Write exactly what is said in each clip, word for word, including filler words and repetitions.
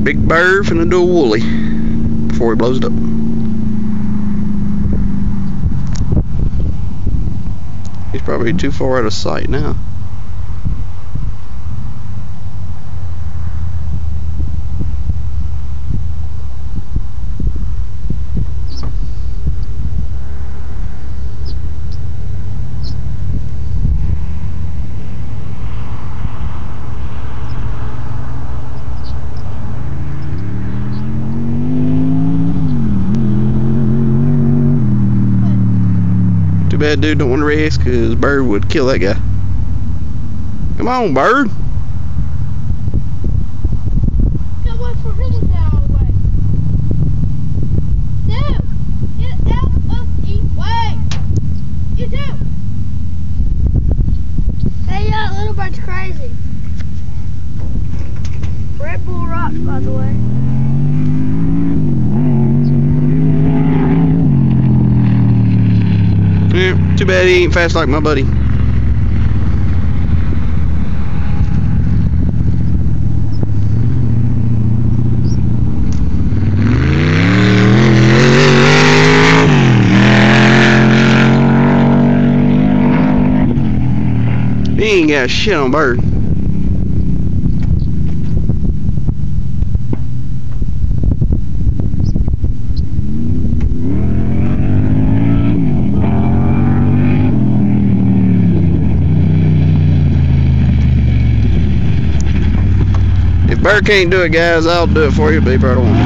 Big bird finna do a wheelie before he blows it up. He's probably too far out of sight now. Too bad dude don't want to race, because bird would kill that guy. Come on, bird. Get away from him with that out of the way. Dude, get out of the way. You do. Hey, yeah, that little bird's crazy. Red Bull rocks, by the way. Yeah, too bad he ain't fast like my buddy. He ain't got shit on bird. If bird can't do it, guys, I'll do it for you, but he probably won't.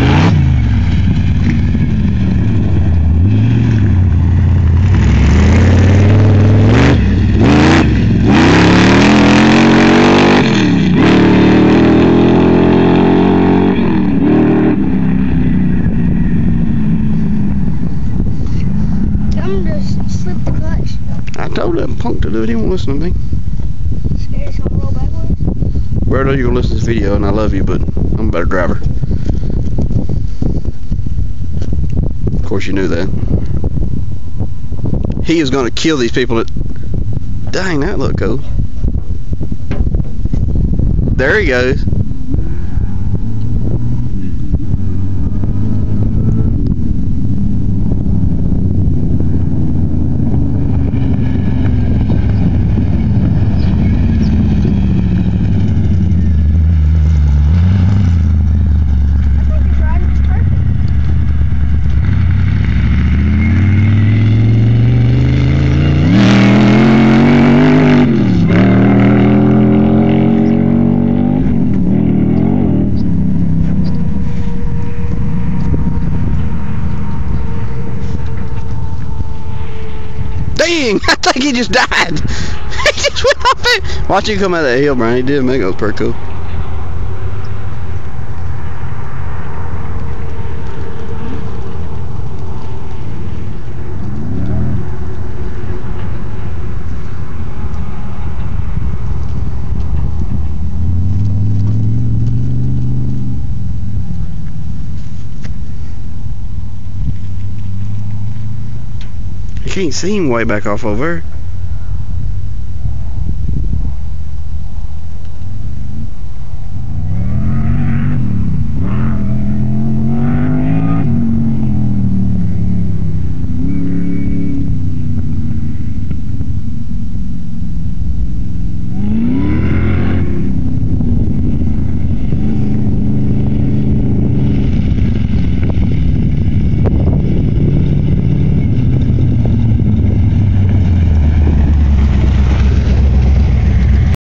Slip the clutch. I told that punk to do it. He won't listen to me. Scared he's gonna roll backwards. Birdo, you're gonna listen to this video, and I love you, but I'm a better driver. Of course, you knew that. He is gonna kill these people. That, dang, that looked cool. There he goes. Dang, I think he just died. He just went off it. Watch him come out of that hill, Brian. He did make it. It was pretty cool. You can't see him way back off over there.